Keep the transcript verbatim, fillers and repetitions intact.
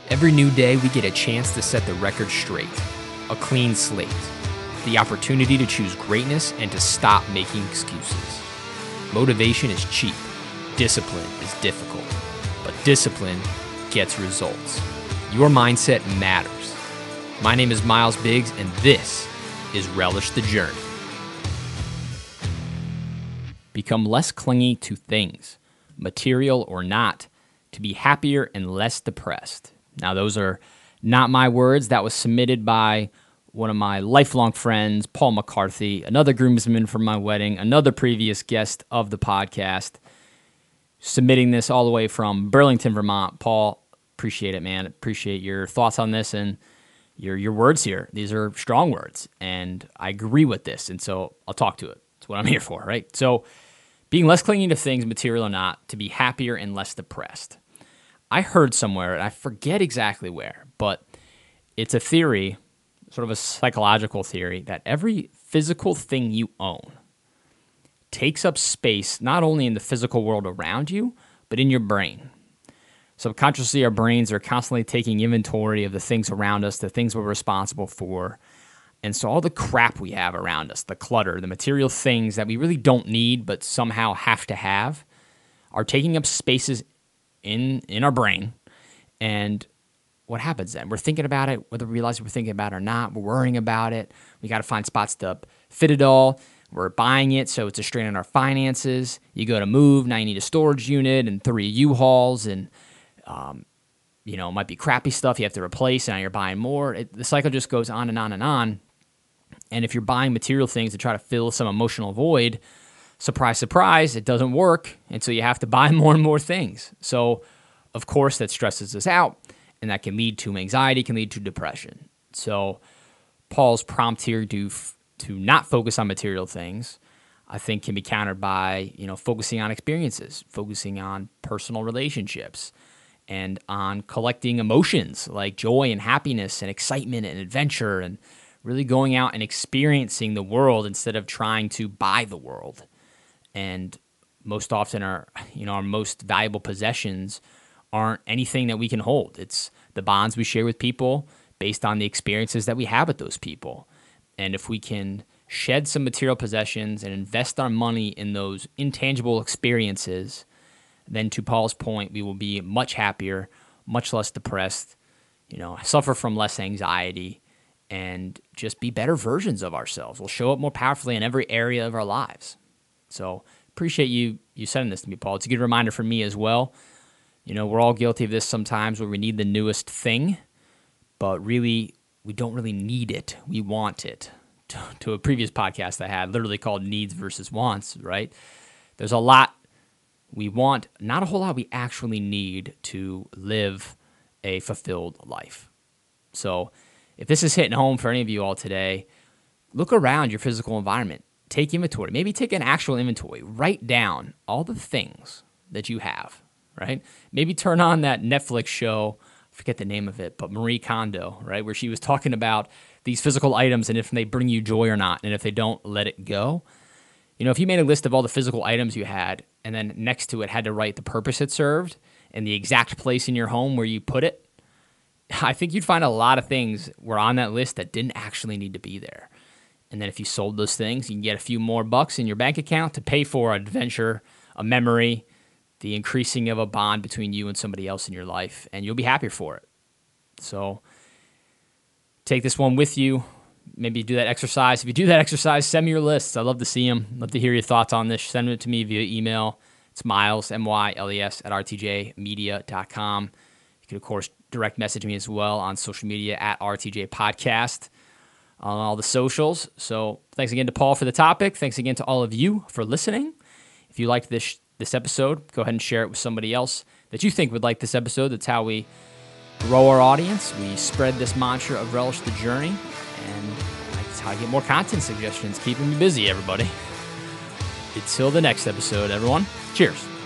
Every new day, we get a chance to set the record straight. A clean slate. The opportunity to choose greatness and to stop making excuses. Motivation is cheap. Discipline is difficult. But discipline gets results. Your mindset matters. My name is Miles Biggs, and this is Relish the Journey. Become less clingy to things, material or not, to be happier and less depressed. Now, those are not my words. That was submitted by one of my lifelong friends, Paul McCarthy, another groomsman from my wedding, another previous guest of the podcast, submitting this all the way from Burlington, Vermont. Paul, appreciate it, man. Appreciate your thoughts on this and your your words here. These are strong words, and I agree with this, and so I'll talk to it. That's what I'm here for, right? So being less clinging to things, material or not, to be happier and less depressed. I heard somewhere, and I forget exactly where, but it's a theory, sort of a psychological theory, that every physical thing you own takes up space not only in the physical world around you, but in your brain. Subconsciously, our brains are constantly taking inventory of the things around us, the things we're responsible for. And so all the crap we have around us, the clutter, the material things that we really don't need but somehow have to have, are taking up spaces in in our brain. And what happens then? We're thinking about it, whether we realize we're thinking about it or not. We're worrying about it. We got to find spots to fit it all. We're buying it, so it's a strain on our finances. You go to move, now you need a storage unit and three U-Hauls, and um, you know, it might be crappy stuff you have to replace, and now you're buying more. It, the cycle just goes on and on and on. And if you're buying material things to try to fill some emotional void, surprise, surprise, it doesn't work, and so you have to buy more and more things. So, of course, that stresses us out, and that can lead to anxiety, can lead to depression. So, Paul's prompt here to to not focus on material things, I think, can be countered by, you know, focusing on experiences, focusing on personal relationships, and on collecting emotions like joy and happiness and excitement and adventure, and really going out and experiencing the world instead of trying to buy the world. And most often our, you know, our most valuable possessions aren't anything that we can hold. It's the bonds we share with people based on the experiences that we have with those people. And if we can shed some material possessions and invest our money in those intangible experiences, then to Paul's point, we will be much happier, much less depressed, you know, suffer from less anxiety, and just be better versions of ourselves. We'll show up more powerfully in every area of our lives. So appreciate you you sending this to me, Paul. It's a good reminder for me as well. You know, we're all guilty of this sometimes where we need the newest thing, but really, we don't really need it. We want it. To, to a previous podcast I had, literally called Needs versus Wants, right? There's a lot we want, not a whole lot we actually need to live a fulfilled life. So if this is hitting home for any of you all today, look around your physical environment. Take inventory. Maybe take an actual inventory. Write down all the things that you have, right? Maybe turn on that Netflix show, I forget the name of it, but Marie Kondo, right, where she was talking about these physical items and if they bring you joy or not, and if they don't, let it go. You know, if you made a list of all the physical items you had, and then next to it had to write the purpose it served and the exact place in your home where you put it, I think you'd find a lot of things were on that list that didn't actually need to be there. And then if you sold those things, you can get a few more bucks in your bank account to pay for an adventure, a memory, the increasing of a bond between you and somebody else in your life, and you'll be happier for it. So take this one with you. Maybe do that exercise. If you do that exercise, send me your lists. I'd love to see them. Love to hear your thoughts on this. Send it to me via email. It's Miles, M Y L E S, at r t j media dot com. You can, of course, direct message me as well on social media at R T J Podcast on all the socials. So thanks again to Paul for the topic. Thanks again to all of you for listening. If you liked this this episode, go ahead and share it with somebody else that you think would like this episode. That's how we grow our audience. We spread this mantra of Relish the Journey, and that's how I get more content suggestions. Keeping me busy, everybody. Until the next episode, everyone. Cheers.